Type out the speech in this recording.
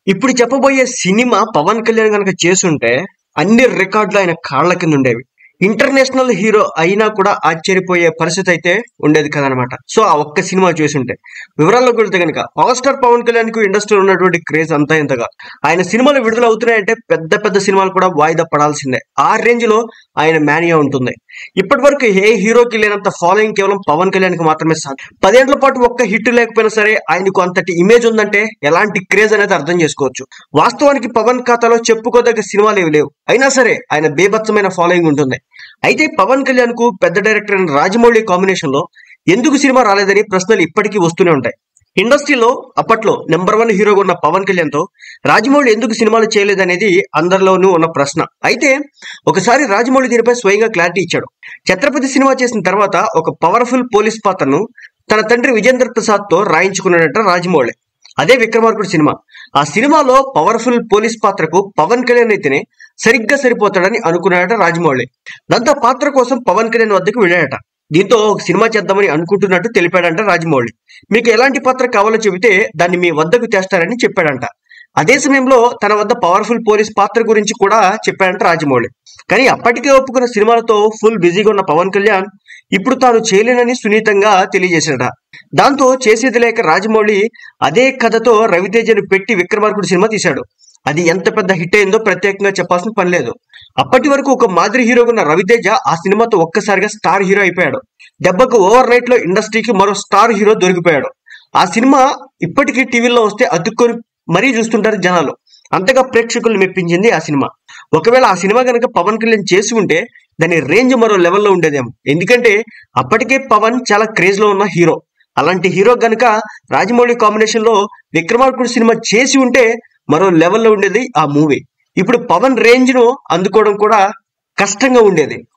ఇప్పుడు చెప్పబోయే సినిమా పవన్ కళ్యాణ్ గనక చేసుంటే అన్ని రికార్డులు ఆయన కాళ్ళ కింద ఉండేవి. ఇంటర్నేషనల్ హీరో అయినా కూడా ఆశ్చర్యపోయే పరిస్థితి అయితే ఉండేది కదనమాట. సో ఆ ఒక్క సినిమా చూసుంటే వివరాల్లోకి వెళ్తే కనుక పవర్ స్టార్ పవన్ కళ్యాణ్ కు ఇండస్ట్రీలో ఉన్నటువంటి క్రేజ్ అంతా ఇంతగా ఆయన సినిమాలు విడుదల అవుతున్నాయంటే పెద్ద పెద్ద సినిమాలు కూడా వాయిదా పడాల్సిందే. ఆ రేంజ్ లో ఆయన మేనియా ఉంటుంది. ఇప్పటి వరకు ఏ హీరోకి లేనంత ఫాలోయింగ్ కేవలం పవన్ కళ్యాణ్ కి మాత్రమే సాధ్యం. 10 ఏళ్ల పాటు ఒక్క హిట్ లేకపోయినా సరే ఆయనకు అంతటి ఇమేజ్ ఉందంటే ఎలాంటి క్రేజ్ అనేది అర్థం చేసుకోవచ్చు. వాస్తవానికి పవన్ ఖాతాలో చెప్పుకోదగ్గ సినిమాలు ఏవి లేవు, అయినా సరే ఆయన బేభత్సమైన ఫాలోయింగ్ ఉంటుంది. అయితే పవన్ కళ్యాణ్ కు పెద్ద డైరెక్టర్ అయిన రాజమౌళి కాంబినేషన్ లో ఎందుకు సినిమా రాలేదని ప్రశ్నలు ఇప్పటికీ వస్తూనే ఉంటాయి. ఇండస్ట్రీలో అప్పట్లో నెంబర్ 1 హీరోగా ఉన్న పవన్ కళ్యాణ్ తో రాజమౌళి ఎందుకు సినిమాలు చేయలేదనేది అందరిలోనూ ఉన్న ప్రశ్న. అయితే ఒకసారి రాజమౌళి దీనిపై స్వయంగా క్లారిటీ ఇచ్చాడు. ఛత్రపతి సినిమా చేసిన తర్వాత ఒక పవర్ఫుల్ పోలీస్ పాత్రను తన తండ్రి విజేంద్ర ప్రసాద్ తో రాయించుకున్నాడట రాజమౌళి. అదే విక్రమార్కుడు సినిమా. ఆ సినిమాలో పవర్ఫుల్ పోలీస్ పాత్రకు పవన్ కళ్యాణ్ అయితేనే సరిగ్గా సరిపోతాడని అనుకున్నాడట రాజమౌళి. దాంతో పాత్ర కోసం పవన్ కళ్యాణ్ వద్దకు వెళ్ళాడట. దీంతో ఒక సినిమా చేద్దామని అనుకుంటున్నట్టు తెలిపాడంట రాజమౌళి. మీకు ఎలాంటి పాత్ర కావాలో చెబితే దాన్ని మీ వద్దకు తెస్తారని చెప్పాడంట. అదే సమయంలో తన వద్ద పవర్ఫుల్ పోలీస్ పాత్ర గురించి కూడా చెప్పాడంట రాజమౌళి. కానీ అప్పటికే ఒప్పుకున్న సినిమాలతో ఫుల్ బిజీగా ఉన్న పవన్ కళ్యాణ్ ఇప్పుడు తాను చేయలేనని సున్నితంగా తెలియజేశాడట. దాంతో చేసేది లేక రాజమౌళి అదే కథతో రవితేజను పెట్టి విక్రమార్కుడు సినిమా తీశాడు. అది ఎంత పెద్ద హిట్ అయిందో ప్రత్యేకంగా చెప్పాల్సిన పని లేదు. అప్పటి వరకు ఒక మాదిరి హీరోగా ఉన్న రవితేజ ఆ సినిమాతో ఒక్కసారిగా స్టార్ హీరో అయిపోయాడు. దెబ్బకు ఓవర్ నైట్ లో ఇండస్ట్రీకి మరో స్టార్ హీరో దొరికిపోయాడు. ఆ సినిమా ఇప్పటికీ టీవీలో వస్తే అతుక్కొని మరీ చూస్తుంటారు జనాలు. అంతగా ప్రేక్షకులు మెప్పించింది ఆ సినిమా. ఒకవేళ ఆ సినిమా కనుక పవన్ కళ్యాణ్ చేసి ఉంటే దాని రేంజ్ మరో లెవెల్లో ఉండేదేమో. ఎందుకంటే అప్పటికే పవన్ చాలా క్రేజ్ లో ఉన్న హీరో. అలాంటి హీరో గనుక రాజమౌళి కాంబినేషన్ లో విక్రమార్కుడు సినిమా చేసి ఉంటే మరో లెవెల్లో ఉండేది ఆ మూవీ. ఇప్పుడు పవన్ రేంజ్ ను అందుకోవడం కూడా కష్టంగా ఉండేది.